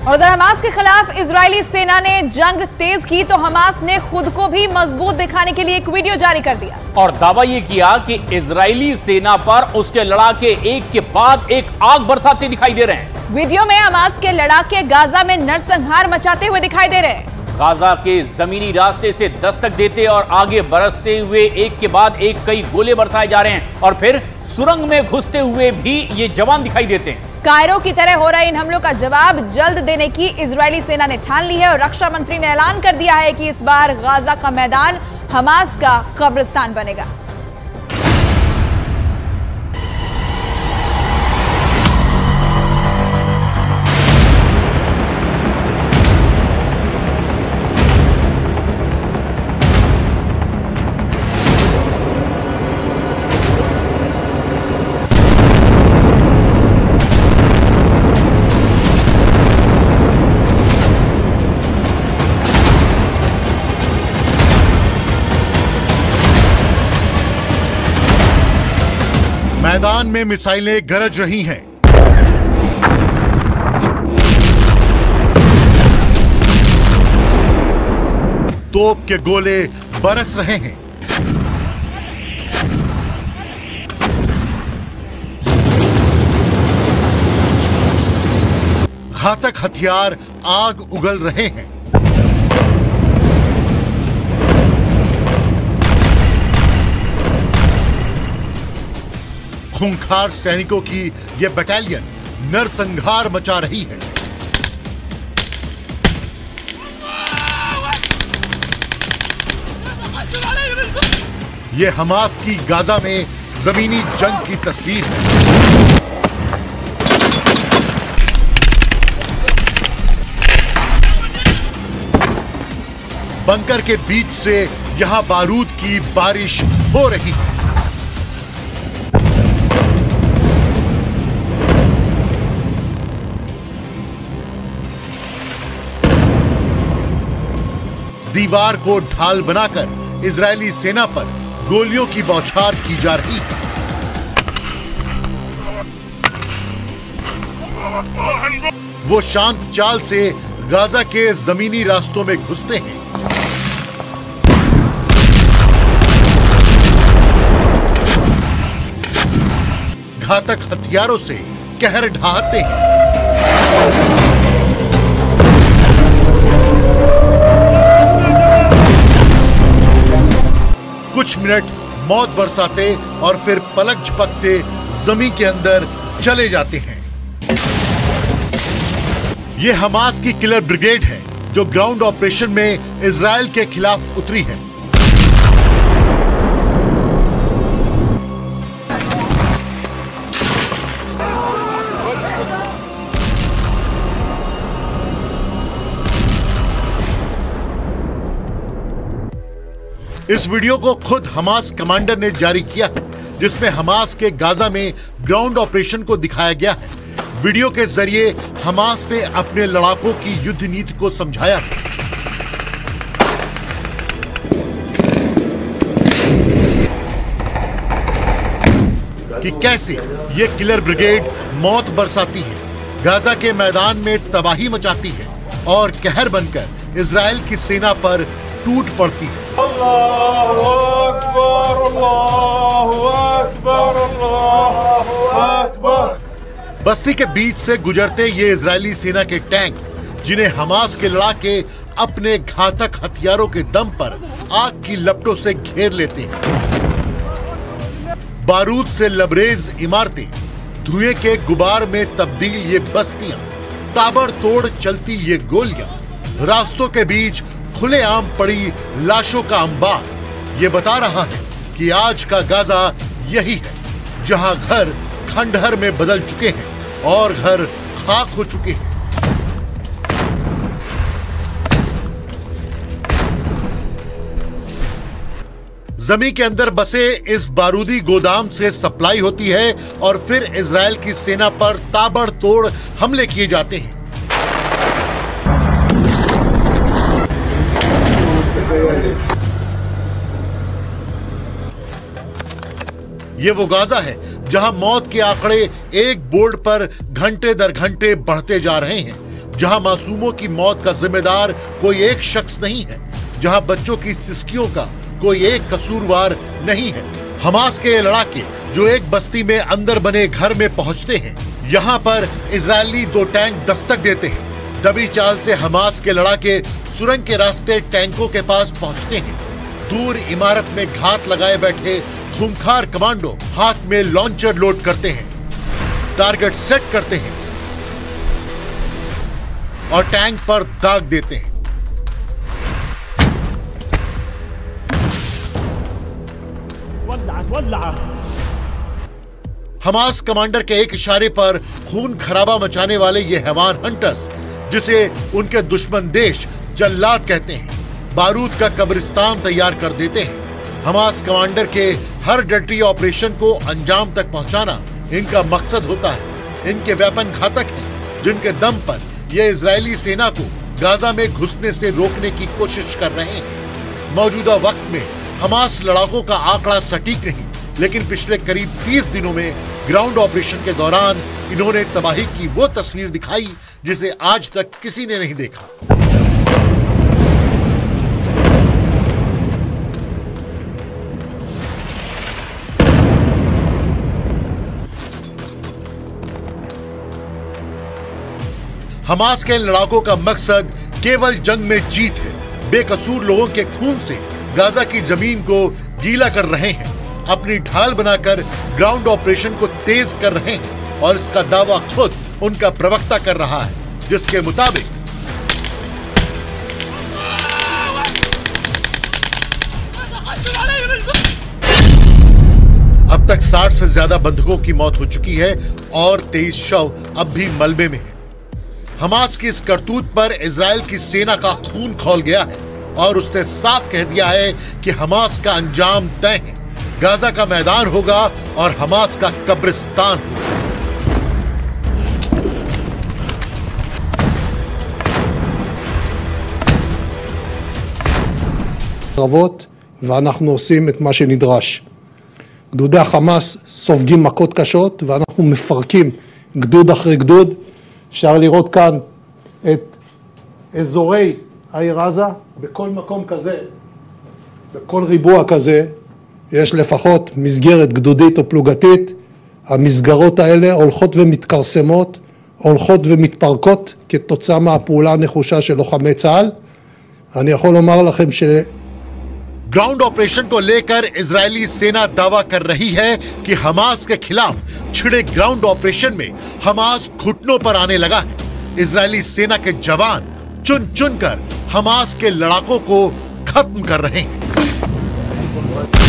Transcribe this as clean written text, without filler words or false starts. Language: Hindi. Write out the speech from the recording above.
और उधर हमास के खिलाफ इजरायली सेना ने जंग तेज की तो हमास ने खुद को भी मजबूत दिखाने के लिए एक वीडियो जारी कर दिया और दावा यह किया कि इजरायली सेना पर उसके लड़ाके एक के बाद एक आग बरसाते दिखाई दे रहे हैं। वीडियो में हमास के लड़ाके गाजा में नरसंहार मचाते हुए दिखाई दे रहे हैं। गाजा के जमीनी रास्ते से दस्तक देते और आगे बरसते हुए एक के बाद एक कई गोले बरसाए जा रहे हैं और फिर सुरंग में घुसते हुए भी ये जवान दिखाई देते हैं। कायरो की तरह हो रहे इन हमलों का जवाब जल्द देने की इजरायली सेना ने ठान ली है और रक्षा मंत्री ने ऐलान कर दिया है कि इस बार गाजा का मैदान हमास का कब्रिस्तान बनेगा। मैदान में मिसाइलें गरज रही हैं। तोप के गोले बरस रहे हैं। घातक हथियार आग उगल रहे हैं। खूंखार सैनिकों की यह बटालियन नरसंहार मचा रही है। यह हमास की गाजा में जमीनी जंग की तस्वीर है। बंकर के बीच से यहां बारूद की बारिश हो रही है। दीवार को ढाल बनाकर इजरायली सेना पर गोलियों की बौछार की जा रही है। वो शांत चाल से गाजा के जमीनी रास्तों में घुसते हैं। घातक हथियारों से कहर ढाते हैं। कुछ मिनट मौत बरसाते और फिर पलक झपकते जमीन के अंदर चले जाते हैं। यह हमास की किलर ब्रिगेड है जो ग्राउंड ऑपरेशन में इजराइल के खिलाफ उतरी है। इस वीडियो को खुद हमास कमांडर ने जारी किया है, जिसमें हमास के गाजा में ग्राउंड ऑपरेशन को दिखाया गया है। वीडियो के जरिए हमास ने अपने लड़ाकों की युद्ध नीति को समझाया है कि कैसे ये किलर ब्रिगेड मौत बरसाती है, गाजा के मैदान में तबाही मचाती है और कहर बनकर इजराइल की सेना पर टूट पड़ती है। अल्लाहु अकबर, अल्लाहु अकबर, अल्लाहु अकबर। बस्ती के बीच से गुजरते ये इजरायली सेना के टैंक, जिन्हें हमास के लड़ाके अपने घातक हथियारों के दम पर आग की लपटों से घेर लेते हैं। बारूद से लबरेज इमारतें, धुएं के गुबार में तब्दील ये बस्तियां, ताबड़तोड़ चलती ये गोलियां, रास्तों के बीच खुलेआम पड़ी लाशों का अंबार, ये बता रहा है कि आज का गाजा यही है, जहां घर खंडहर में बदल चुके हैं और घर खाक हो चुके हैं। जमीन के अंदर बसे इस बारूदी गोदाम से सप्लाई होती है और फिर इजराइल की सेना पर ताबड़तोड़ हमले किए जाते हैं। ये वो गाजा है जहां मौत के आंकड़े एक बोर्ड पर घंटे दर घंटे बढ़ते जा रहे हैं। जहां मासूमों की मौत का जिम्मेदार कोई एक शख्स नहीं है, जहां बच्चों की सिसकियों का कोई एक कसूरवार नहीं है। हमास के लड़ाके जो एक बस्ती में अंदर बने घर में पहुंचते हैं, यहाँ पर इजरायली 2 टैंक दस्तक देते हैं। दबी चाल से हमास के लड़ाके सुरंग के रास्ते टैंकों के पास पहुंचते हैं। दूर इमारत में घात लगाए बैठे खूंखार कमांडो हाथ में लॉन्चर लोड करते हैं, टारगेट सेट करते हैं और टैंक पर दाग देते हैं। हमास कमांडर के एक इशारे पर खून खराबा मचाने वाले ये हैवान हंटर्स, जिसे उनके दुश्मन देश जल्लाद कहते हैं, बारूद का कब्रिस्तान तैयार कर देते हैं। हमास कमांडर के हर डर्टी ऑपरेशन को अंजाम तक पहुंचाना इनका मकसद होता है। इनके वेपन घातक हैं, जिनके दम पर ये इजरायली सेना को गाजा में घुसने से रोकने की कोशिश कर रहे हैं। मौजूदा वक्त में हमास लड़ाकों का आंकड़ा सटीक नहीं, लेकिन पिछले करीब 30 दिनों में ग्राउंड ऑपरेशन के दौरान इन्होंने तबाही की वो तस्वीर दिखाई जिसे आज तक किसी ने नहीं देखा। हमास के लड़ाकों का मकसद केवल जंग में जीत है। बेकसूर लोगों के खून से गाजा की जमीन को गीला कर रहे हैं, अपनी ढाल बनाकर ग्राउंड ऑपरेशन को तेज कर रहे हैं और इसका दावा खुद उनका प्रवक्ता कर रहा है, जिसके मुताबिक अब तक 60 से ज्यादा बंधुकों की मौत हो चुकी है और 23 शव अब भी मलबे में है। हमास की इस करतूत पर इजराइल की सेना का खून खौल गया है और उसने साफ कह दिया है कि हमास का अंजाम तय है। गाजा का मैदान होगा और हमास का कब्रिस्तान होगा। קרבות, ואנחנו עושים את מה שנדרש. גדודי החמאס סופגים מכות קשות ואנחנו מפרקים גדוד אחרי גדוד. אפשר לראות כאן את אזורי העיר עזה. בכל מקום כזה, בכל ריבוע כזה, יש לפחות מסגרת גדודית או פלוגתית. המסגרות האלה הולכות ומתכרסמות, הולכות ומתפרקות כתוצאה מהפעולה הנחושה של לוחמי צה"ל. אני יכול לומר לכם ग्राउंड ऑपरेशन को लेकर इजरायली सेना दावा कर रही है कि हमास के खिलाफ छिड़े ग्राउंड ऑपरेशन में हमास घुटनों पर आने लगा है। इजरायली सेना के जवान चुन चुन कर हमास के लड़ाकों को खत्म कर रहे हैं।